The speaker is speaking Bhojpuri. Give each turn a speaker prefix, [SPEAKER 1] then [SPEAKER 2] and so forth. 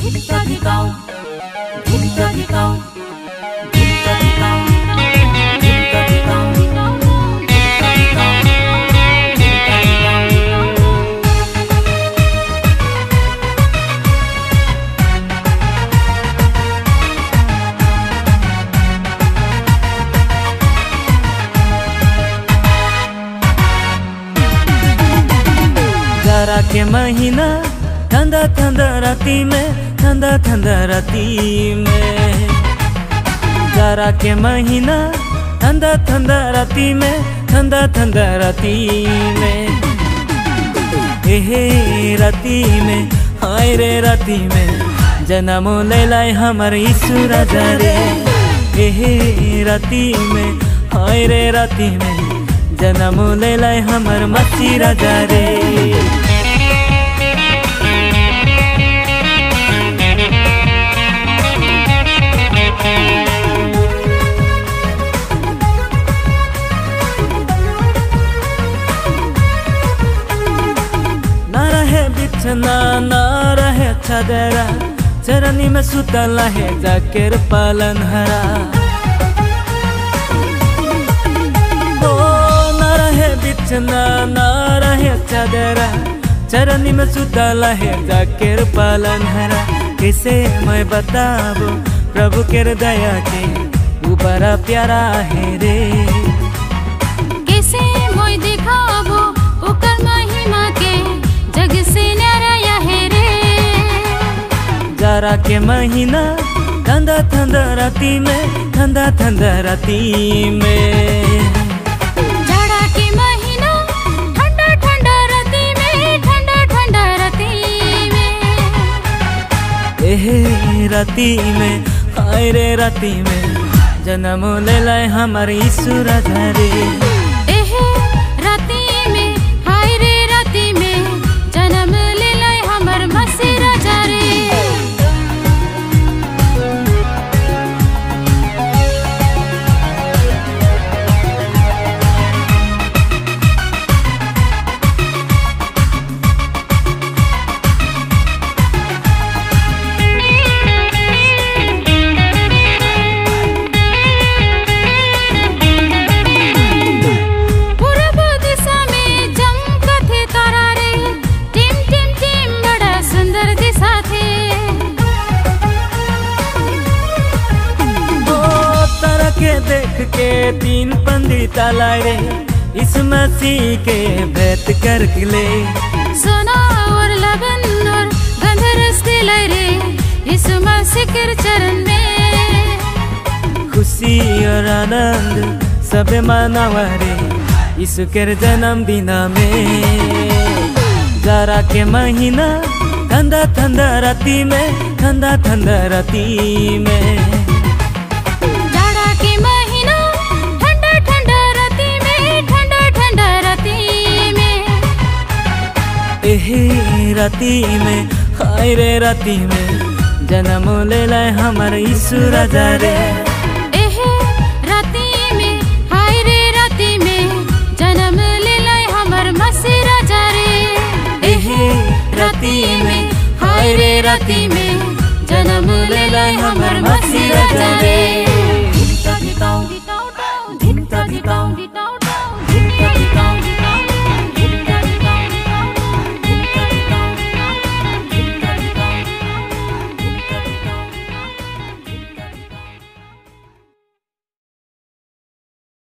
[SPEAKER 1] जाड़ा के महीना ठंडा ठंडा राती में, ठंडा ठंडा राती में। जाड़ा के महीना ठंडा ठंडा राती में, ठंडा ठंडा राती में। हे राती में, हाय रे राती में, जन्म ले लाए हमारे यीशु राजा रे। हे राती में, हाय रे राती में, जन्म ले लाए हमार मसीह राजा रे। ना रहे बिछना ना रहे चादरा, चरनी में सुतला है जाकर पालन हरा। बिछना ना रहे चादरा, चरनी में सुतला है जाकर पालन हरा। कैसे मैं बताबो प्रभु के दया के वो बड़ा प्यारा है रे।
[SPEAKER 2] कैसे मैं दिखाबो ओकर महिमा के जग से न्यारा है रे।
[SPEAKER 1] जाड़ा के महीना ठंडा ठंडा राती में, ठंडा ठंडा राती में। राती में, हाय रे राती में, जन्म ले लाए हमारे यीशु राजा रे।
[SPEAKER 2] राती में, हाय रे राती में, जन्म ले लाए हमार मसीह राजा रे।
[SPEAKER 1] देख के तीन पंदी तालाए रे, इस मसीह के भेंट कर ले।
[SPEAKER 2] सोना और लबन और गंधरस दिलाए रे, इस मसीह के चरण में।
[SPEAKER 1] खुशी और आनंद सब मनावा रे, यीशु के जन्मदिन में। जाड़ा के महीना ठंडा ठंडा राती में, ठंडा ठंडा राती में। राती में, हाय रे राती में, जन्म ले लाए हमारे यीशु राजा रे।
[SPEAKER 2] राती में, हाय रे राती में, जन्म ले लाए हमार मसीह राजा रे।
[SPEAKER 1] राती में, हाय रे राती में, जन्म ले लाए हमार मसीह राजा रे।